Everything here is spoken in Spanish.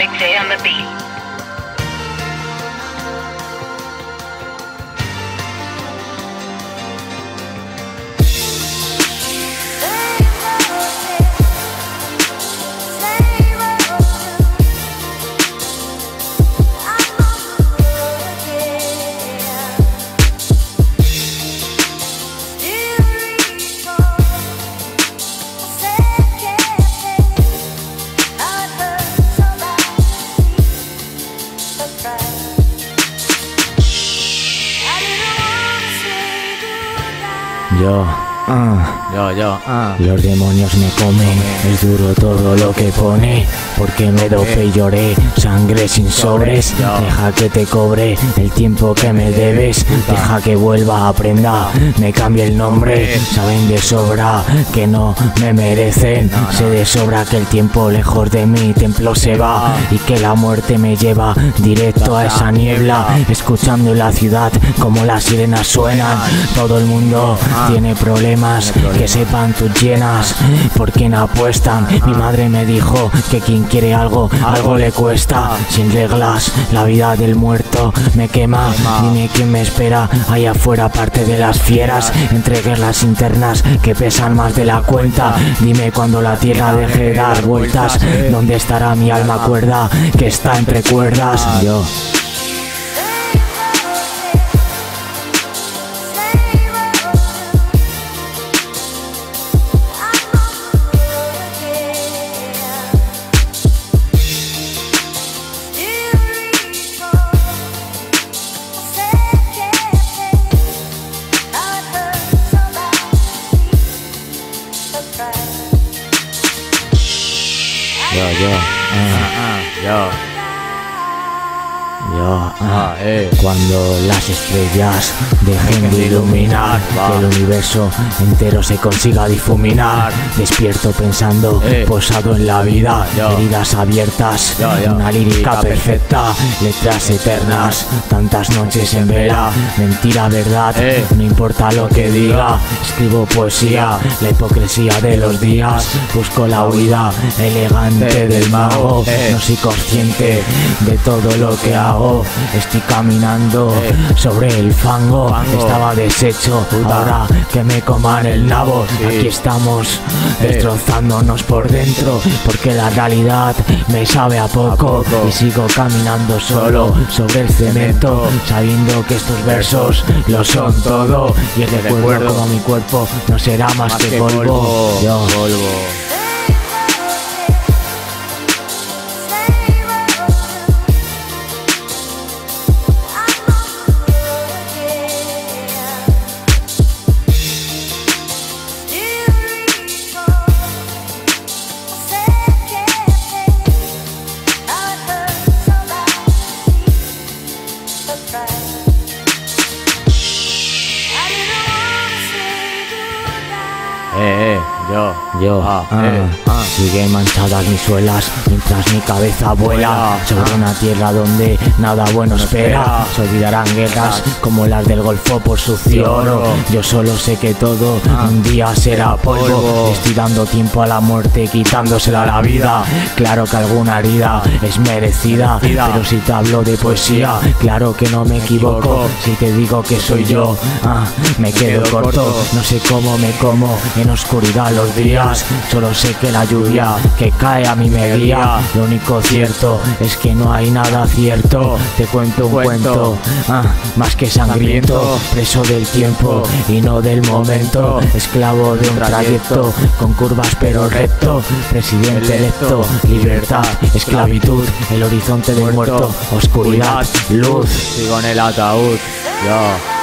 Big J on the beat. Los demonios me comen, es duro todo lo que pone, porque me dope y lloré, sangre sin sobres. Deja que te cobre el tiempo que me debes, deja que vuelva, aprenda, me cambie el nombre. Saben de sobra que no me merecen, sé de sobra que el tiempo lejos de mi templo se va y que la muerte me lleva directo a esa niebla, escuchando en la ciudad como las sirenas suenan. Todo el mundo tiene problemas, que sepan tus llenas, por quien apuestan. Mi madre me dijo que quien quiere algo, algo le cuesta. Sin reglas, la vida del muerto me quema. Dime quién me espera allá afuera, aparte de las fieras, entre guerras internas que pesan más de la cuenta. Dime cuando la tierra deje de dar vueltas, ¿dónde estará mi alma cuerda que está entre cuerdas? Yo cuando las estrellas dejen de iluminar, que el universo entero se consiga difuminar, despierto pensando, posado en la vida, heridas abiertas, una lírica perfecta, letras eternas, tantas noches en vela, mentira, verdad, no importa lo que diga, escribo poesía, la hipocresía de los días, busco la huida elegante del mago, no soy consciente de todo lo que hago, estoy caminando sobre el fango, estaba deshecho, ahora que me coman el nabo, aquí estamos destrozándonos por dentro, porque la realidad me sabe a poco y sigo caminando solo sobre el cemento, sabiendo que estos versos lo son todo y el recuerdo como mi cuerpo no será más que polvo. Sigue manchadas mis suelas mientras mi cabeza vuela sobre una tierra donde nada bueno espera. Se olvidarán guerras como las del Golfo por sucio oro. Yo solo sé que todo un día será polvo. Estoy dando tiempo a la muerte, quitándosela a la vida. Claro que alguna herida es merecida, pero si te hablo de poesía, claro que no me equivoco. Si te digo que soy yo, me quedo corto. No sé cómo me como en oscuridad los días, solo sé que la lluvia que cae a mí me guía. Lo único cierto es que no hay nada cierto. Te cuento un cuento, más que sangriento, preso del tiempo y no del momento, esclavo de un trayecto con curvas pero recto, presidente electo, libertad, esclavitud, el horizonte del muerto, oscuridad, luz. Sigo en el ataúd, yo.